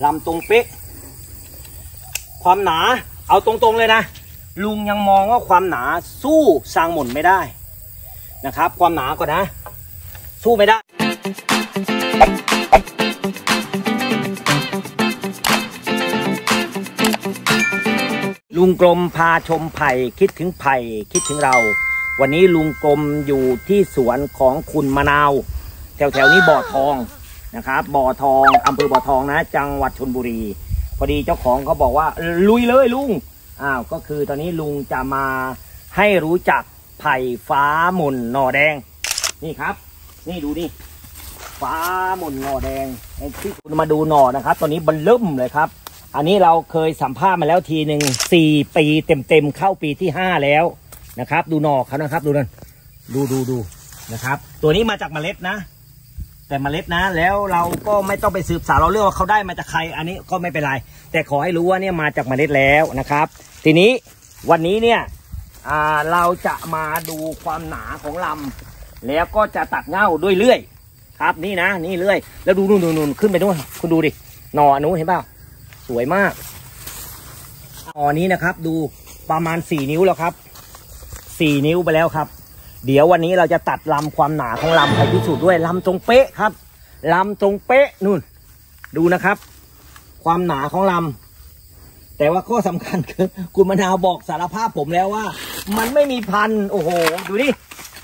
ลำตรงเป๊ะความหนาเอาตรงๆเลยนะลุงยังมองว่าความหนาสู้ซางหม่นไม่ได้นะครับความหนาก่อนนะสู้ไม่ได้ลุงกลมพาชมไผ่คิดถึงไผ่คิดถึงเราวันนี้ลุงกลมอยู่ที่สวนของคุณมะนาวแถวนี้บ่อทองนะครับบ่อทองอำเภอบ่อทองนะจังหวัดชลบุรีพอดีเจ้าของเขาบอกว่าลุยเลยลุงก็คือตอนนี้ลุงจะมาให้รู้จักไผ่ฟ้าหม่นหน่อแดงนี่ครับนี่ดูนี่ฟ้าหม่นหน่อแดงที่คุณมาดูหน่อนะครับตอนนี้บรรลุ่มเลยครับอันนี้เราเคยสัมภาษณ์มาแล้วทีหนึ่ง4 ปีเต็มเข้าปีที่5แล้วนะครับดูหน่อเขานะครับดูนั่นดูนะครับตัวนี้มาจากเมล็ดนะแต่เมล็ดนะแล้วเราก็ไม่ต้องไปสืบสาวเราเรื่องว่าเขาได้มาจากใครอันนี้ก็ไม่เป็นไรแต่ขอให้รู้ว่าเนี่ยมาจากเมล็ดแล้วนะครับทีนี้วันนี้เนี่ยเราจะมาดูความหนาของลำแล้วก็จะตัดเง่าด้วยเลื่อยครับนี่นะนี่เลื่อยแล้วดูนู่นขึ้นไปนู่นคุณดูดิหน่อนู้นเห็นเปล่าสวยมากหน่อนี้นะครับดูประมาณ4 นิ้วแล้วครับ4 นิ้วไปแล้วครับเดี๋ยววันนี้เราจะตัดลำความหนาของลำไปพิสูจน์ด้วยลำตรงเป๊ะครับลำตรงเป๊ะนู่นดูนะครับความหนาของลำแต่ว่าข้อสำคัญคือคุณมะนาวบอกสารภาพผมแล้วว่ามันไม่มีพันโอ้โหดูดิ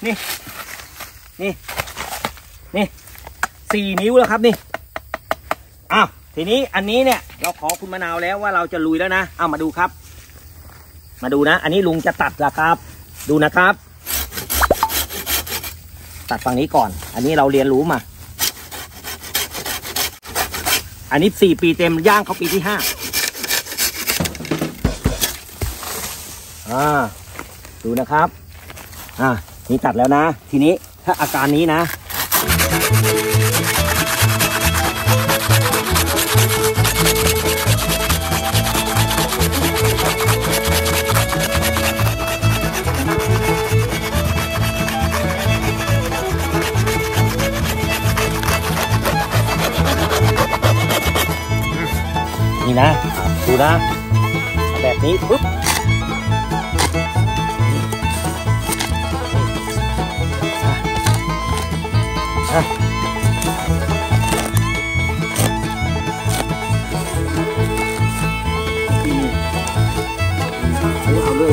นี่4 นิ้วแล้วครับนี่ทีนี้อันนี้เนี่ยเราขอคุณมะนาวแล้วว่าเราจะลุยแล้วนะมาดูครับมาดูนะอันนี้ลุงจะตัดแล้วครับดูนะครับตัดฝั่งนี้ก่อนอันนี้เราเรียนรู้มาอันนี้4 ปีเต็มย่างเขาปีที่5ดูนะครับนี่ตัดแล้วนะทีนี้ถ้าอาการนี้นะนี่นะดูนะแบบนี้ปุ๊บเอาเรื่อย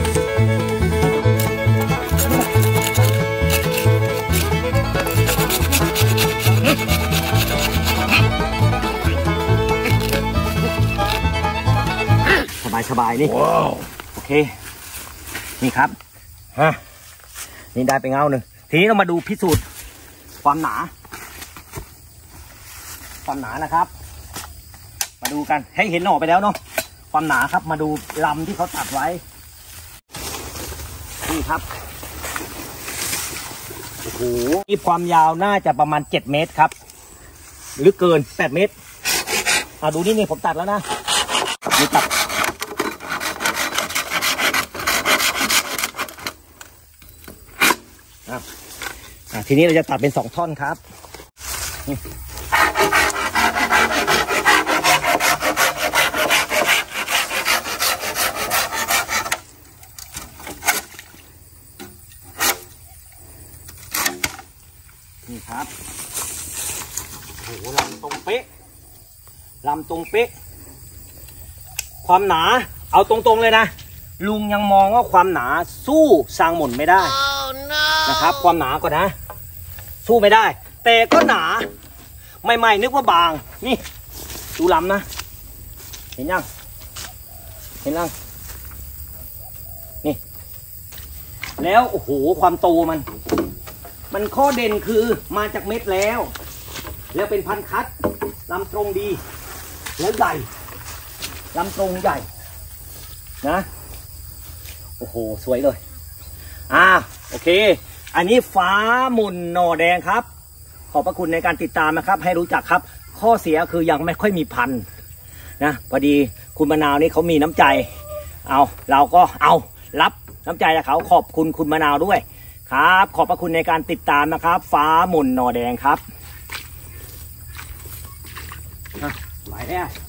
สบายนี่ wow. โอเคนี่ครับนี่ได้ไปเงาหนึ่งทีนี้เรามาดูพิสูจน์ความหนานะครับมาดูกันให้เห็นหน่อไปแล้วเนาะความหนาครับมาดูลำที่เขาตัดไว้นี่ครับโอ้โหนี่ความยาวน่าจะประมาณ7 เมตรครับหรือเกิน8 เมตรดูนี่ผมตัดแล้วนะนี่ตัดทีนี้เราจะตัดเป็น2 ท่อนครับนี่ครับโอ้โหลำตรงเป๊ะความหนาเอาตรงๆเลยนะลุงยังมองว่าความหนาสู้ซางหม่นไม่ได้นะครับความหนาก่อนนะสู้ไม่ได้แต่ก็หนาไม่นึกว่าบางนี่ดูลำนะเห็นยังนี่แล้วโอ้โหความโตมันข้อเด่นคือมาจากเม็ดแล้วเป็นพันธุ์คัดลำตรงดีแล้วใหญ่ลำตรงใหญ่นะโอ้โหสวยเลยโอเคอันนี้ฟ้าหม่นหน่อแดงครับขอบพระคุณในการติดตามนะครับให้รู้จักครับข้อเสียคือยังไม่ค่อยมีพันธุ์นะพอดีคุณมะนาวนี่เขามีน้ำใจเราก็รับน้ำใจจากเขาขอบคุณคุณมะนาวด้วยครับขอบพระคุณในการติดตามนะครับฟ้าหม่นหน่อแดงครับไปไปแล้ว